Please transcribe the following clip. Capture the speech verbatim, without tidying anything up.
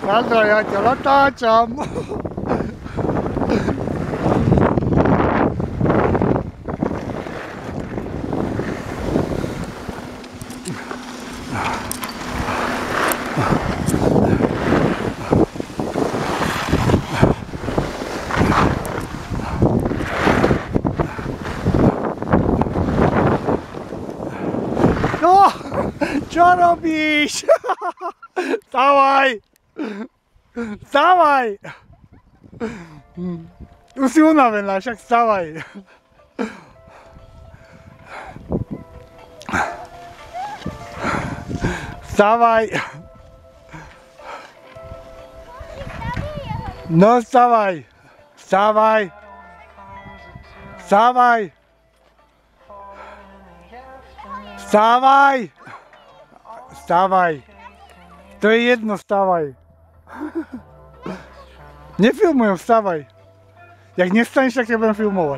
Sandra, ja ťa natáčam. No, čo robíš? Vstávaj! Vstávaj! Už si unavená, však vstávaj. Vstávaj! No vstávaj! Vstávaj! Vstávaj! Vstávaj! Vstávaj! To je jedno, vstávaj! Nefilmujem, vstávaj! Jak nestaneš, tak ťa budem filmovať.